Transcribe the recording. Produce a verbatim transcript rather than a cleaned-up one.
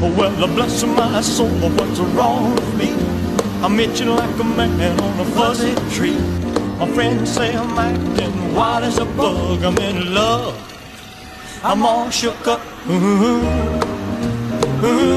Well, bless my soul, what's wrong with me? I'm itching like a man on a fuzzy tree. My friends say I'm acting wild as a bug. I'm in love, I'm all shook up. Ooh, ooh.